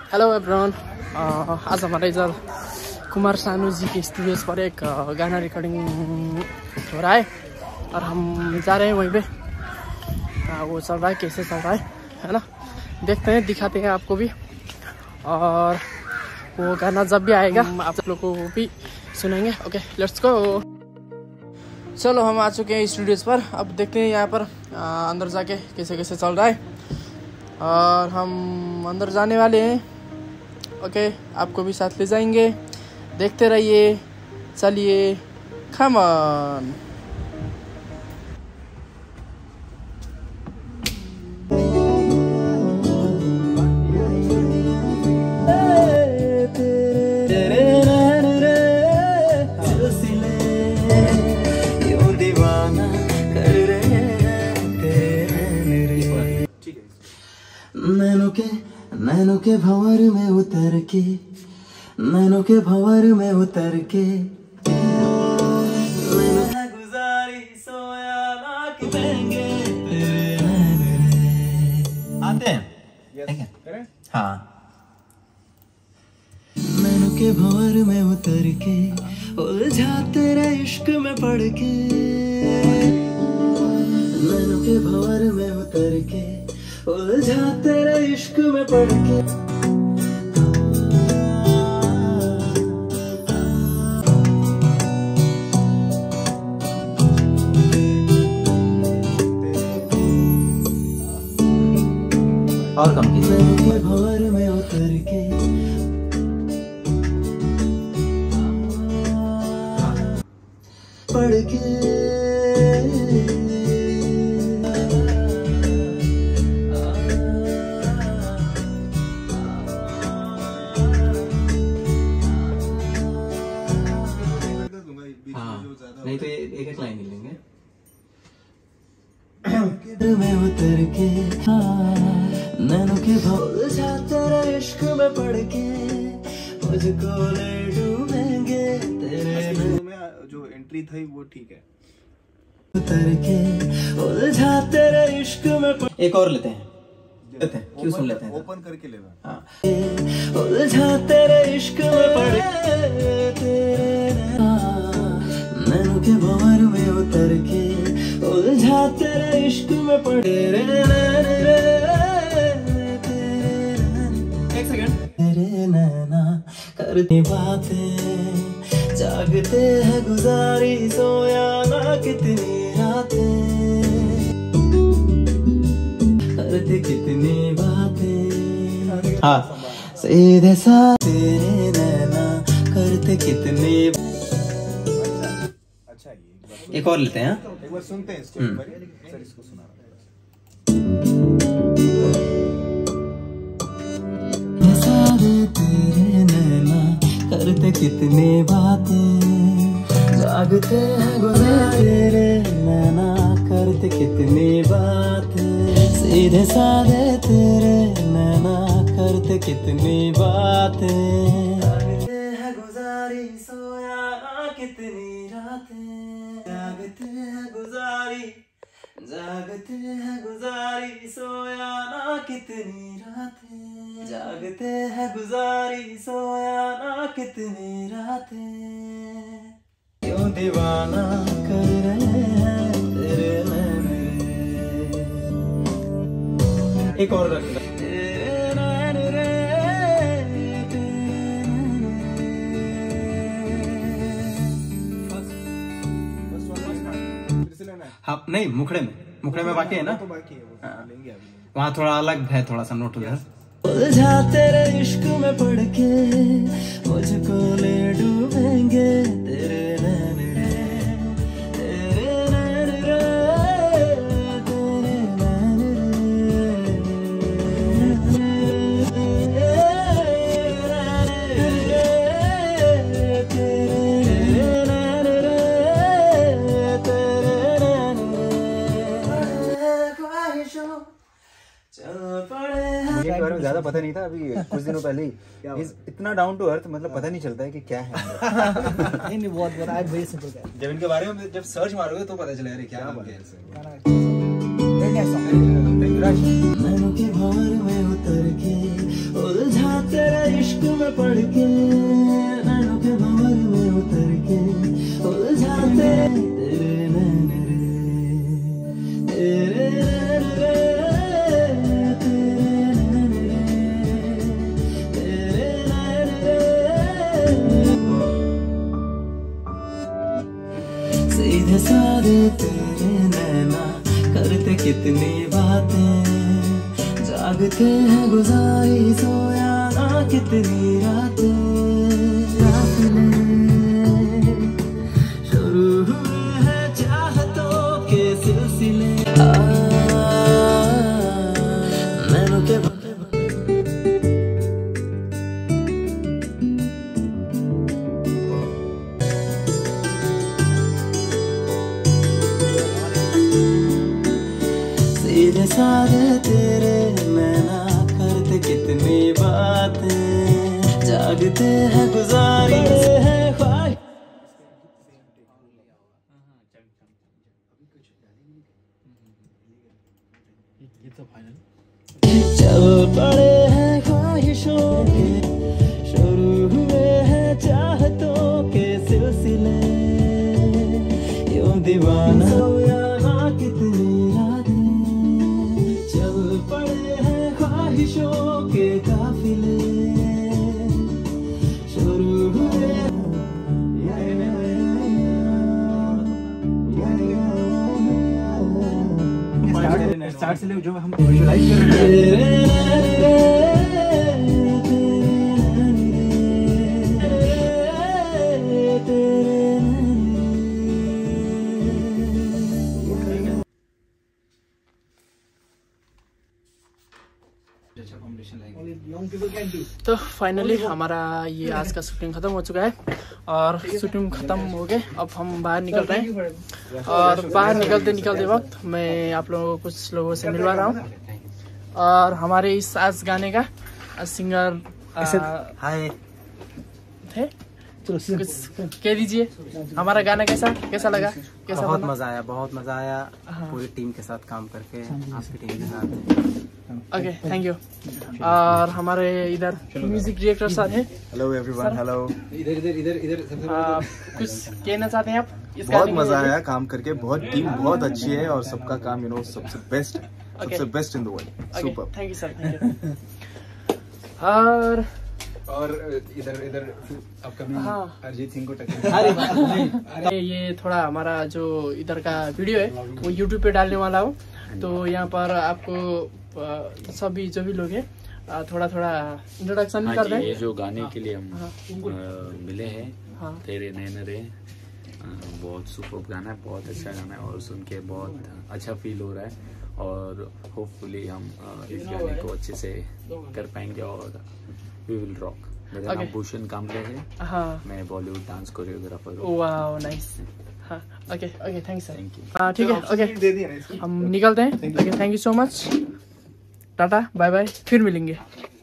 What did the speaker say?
Hello everyone, आज हमारा इधर कुमार सानू जी के स्टूडियोज पर एक गाना रिकॉर्डिंग हो रहा है और हम जा रहे हैं वहीं पे। वो चल रहा है, कैसे चल रहा है ना, देखते हैं, दिखाते हैं आपको भी। और वो गाना जब भी आएगा आप लोगों को भी सुनेंगे। Okay, let's go. चलो, हम आ चुके हैं स्टूडियोज पर। अब देखते हैं यहाँ पर अंदर जाके कैसे कैसे चल रहा है। और हम अंदर जाने वाले हैं। ओके, आपको भी साथ ले जाएंगे, देखते रहिए। चलिए, कम ऑन। नैनों के भंवर में उतर के, नैनों के भंवर में उतर के, गुजारी सोया ना कि महंगे आते हैं। हाँ, नैनों के भंवर में उतर के, उलझा तेरे इश्क में पड़ के, नैनों के भंवर में उतर के, उलझा तेरे इश्क में पड़ के। और कम की के भंवर में उतर के, पड़ के, नहीं तो एक एक लाइन लेंगे। में उतर के, नैनों के उलझा तेरे इश्क में पड़ के, मुझको ले डूबेंगे तेरे में। जो एंट्री थी वो ठीक है। उतर के, उलझा तेरे इश्क में पड़। एक और लेते हैं, क्यों सुन लेते हैं, ओपन करके लेना। हाँ, उलझा तेरे इश्क में पड़ के, नैनों के भंवर में उतर के, उलझा तेरे इश्क में पड़े रे। एक सेकंड। तेरे नैना करती बातें, जागते हैं गुजारी सोया ना कितनी रातें, करते कितनी बातें। हाँ, सीधे साथ तेरे नैना करते कितनी। एक और लेते हैं, एक बार सुनते हैं इसको। सर इसको सुना तेरे नैना करते कितनी बातें, जागते हैं गुजारे रे नैना करते कितनी बातें, सीधे साधे तेरे नैना करते कितनी बातें, जागते हैं गुजारी सोया ना कितनी रातें, जागते हैं गुजारी, जागते हैं गुजारी सोया ना कितनी रातें, जागते हैं गुजारी सोया ना कितनी रातें, क्यों दीवाना कर रहे हैं तेरे नैने। एक और रख लो। हाँ, नहीं, मुखड़े में बाकी है ना, तो बाकी है, वो लेंगे अभी। वहाँ थोड़ा अलग है, थोड़ा सा नोट उधर। उलझा तेरे इश्क में पड़ के, मुझको ले डूबेंगे तेरे नैने, तेरे नैने, तेरे मुझे के बारे में ज्यादा पता नहीं था, अभी कुछ दिनों पहले ही। इतना डाउन टू अर्थ, मतलब पता नहीं चलता है कि क्या है। नहीं, बहुत बड़ा है, वेरी सिंपल गाय। जब इनके बारे में जब सर्च मारोगे तो पता चलेगा क्या नाम है। नैनों के भंवर में उतर के, उलझा तेरे में पड़ के नैनों के भंवर में उतर के उलझाते तेरे नैन रे, तेरे नैन रे, तेरे नैन रे, तेरे नैन रे। सीधे साधे तेरे नैना करते कितनी बातें, जागते हैं गुजारी सोया ना कितनी रातें, शुरू हुए हैं चाहतों के सिलसिले, नैनों के सीधे साधे तेरे नैना करते कितनी बातें, जागते हैं गुजारी है ख्वाहिश। चल पड़े हैं ख्वाहिशों के, शुरू हुए हैं चाहतों के सिलसिले, यूं दीवाना सोया ना कितनी रातें, चल पड़े हैं ख्वाहिशों के काफिले, शुरू हुए स्टार्ट से ले जो हम विजुअलाइज कर रहे हैं। तो फाइनली हमारा ये आज का शूटिंग ख़त्म हो चुका है और शूटिंग ख़त्म हो गए। अब हम बाहर निकल रहे हैं और बाहर निकलते वक्त मैं आप लोगों को कुछ लोगों से मिलवा रहा हूँ और हमारे इस आज गाने का सिंगर हाय थे, कुछ कह दीजिए हमारा गाना कैसा लगा, कैसा बहुत बना? मजा आया पूरी टीम के साथ काम करके, आपकी टीम के साथ। Okay thank you. और हमारे इधर म्यूजिक डायरेक्टर साहब हैं। Hello everyone, hello. इधर कुछ कहना चाहते हैं आप इस बहुत गाने मजा के? आया काम करके, बहुत टीम बहुत अच्छी है और सबका काम सबसे best in the world. Super, thank you sir, thank you. और इधर अपकमिंग हाँ। अरिजीत सिंह को टक्कर। ये थोड़ा हमारा जो इधर का वीडियो है वो यूट्यूब पे डालने वाला हूँ, तो यहाँ पर आपको सभी जो भी लोग हैं थोड़ा इंट्रोडक्शन भी कर दें। ये जो गाने के लिए हम मिले हैं, हाँ। तेरे नैन रे, बहुत सुपर गाना है, बहुत अच्छा गाना है और सुन के बहुत अच्छा फील हो रहा है और होपफुली हम इस गाने को अच्छे से कर पाएंगे और वी विल रॉक। मेरा नाम भूषण कामले है, हाँ, मैं बॉलीवुड डांस कोरियोग्राफर हूँ। वाह नाइस। हाँ okay thanks sir. Thank you. हाँ ठीक है, ओके दे दिया ना इसको। हम निकलते हैं। Okay thank you so much, tata bye bye, फिर मिलेंगे।